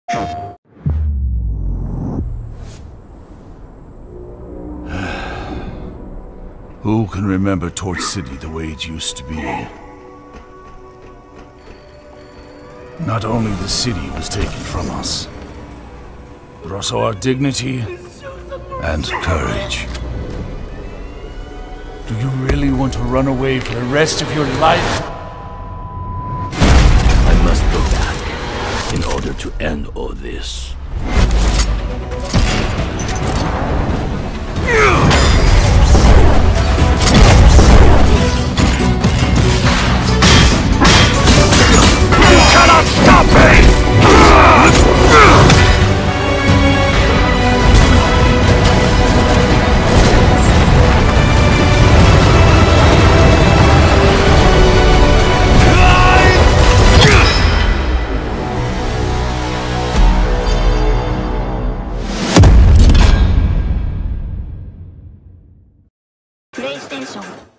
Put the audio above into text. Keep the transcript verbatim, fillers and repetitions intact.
Who can remember Torch City the way it used to be? Not only the city was taken from us, but also our dignity and courage. Do you really want to run away for the rest of your life? I must go back in order to end all this. You cannot stop me! PlayStation